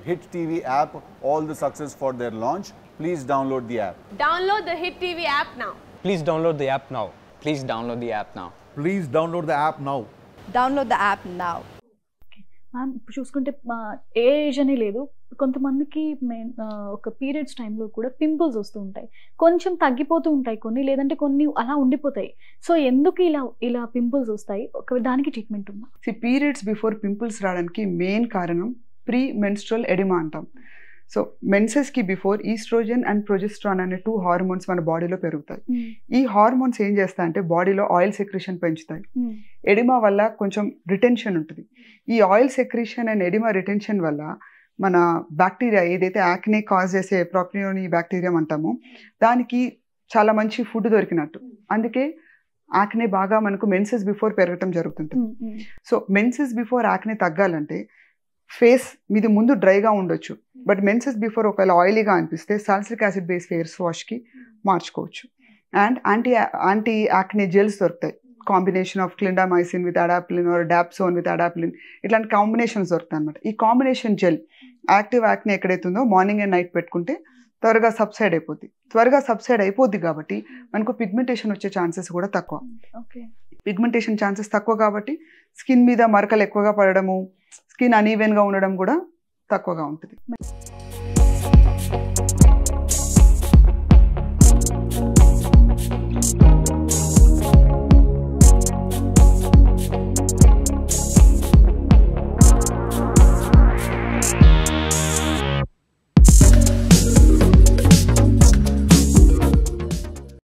Hit TV app all the success for their launch. Please download the app. Download the Hit TV app now. Please download the app now. Please download the app now. Please download the app now. Download the app now. Ma'am ఇప్పుడు చూసుకుంటే ఏ age అని లేదు, కొంతమందికి ఒక periods టైంలో కూడా pimples వస్తూ ఉంటాయి, కొంచెం తగ్గిపోతూ ఉంటాయి కొన్ని, లేదంటే కొన్ని అలా ఉండిపోతాయి. సో ఎందుకు ఇలా పింపుల్స్ వస్తాయి, ఒక దానికి ట్రీట్మెంట్ ఉందా? పీరియడ్స్ బిఫోర్ పింపుల్స్ రావడానికి మెయిన్ కారణం ప్రీ మెన్స్ట్రల్ ఎడిమా అంటాం. సో మెన్సెస్కి బిఫోర్ ఈస్ట్రోజన్ అండ్ ప్రొజెస్ట్రాన్ అనే 2 హార్మోన్స్ మన బాడీలో పెరుగుతాయి. ఈ హార్మోన్స్ ఏం చేస్తాయంటే బాడీలో ఆయిల్ సెక్రేషన్ పెంచుతాయి. ఎడిమా వల్ల కొంచెం రిటెన్షన్ ఉంటుంది. ఈ oil secretion and oedema retention వల్ల మన బ్యాక్టీరియా ఏదైతే యాక్నే కాజ్ చేసే ప్రాప్రియోని బ్యాక్టీరియా అంటామో దానికి చాలా మంచి ఫుడ్ దొరికినట్టు. అందుకే యాక్నే బాగా మనకు మెన్సెస్ బిఫోర్ పెరగటం జరుగుతుంది. సో మెన్సెస్ బిఫోర్ యాక్నే తగ్గాలంటే ఫేస్ మీది ముందు డ్రైగా ఉండొచ్చు, బట్ మెన్సెస్ బిఫోర్ ఒకవేళ ఆయిలీగా అనిపిస్తే సాల్సిలిక్ యాసిడ్ బేస్ ఫేస్ వాష్కి మార్చుకోవచ్చు. అండ్ యాంటీ యాక్నే జెల్స్ దొరుకుతాయి, combination of clindamycin with adapalene or dapsone with adapalene, ఇట్లాంటి కాంబినేషన్స్ దొరుకుతాయి అనమాట. ఈ కాంబినేషన్ జెల్ యాక్టివ్ యాక్నే ఎక్కడైతే ఉందో మార్నింగ్ అండ్ నైట్ పెట్టుకుంటే త్వరగా సబ్సైడ్ అయిపోద్ది కాబట్టి మనకు పిగ్మెంటేషన్ వచ్చే ఛాన్సెస్ కూడా తక్కువ. పిగ్మెంటేషన్ ఛాన్సెస్ తక్కువ కాబట్టి స్కిన్ మీద మరకలు ఎక్కువగా పడడము, స్కిన్ అనీవెన్గా ఉండడం కూడా తక్కువగా ఉంటుంది.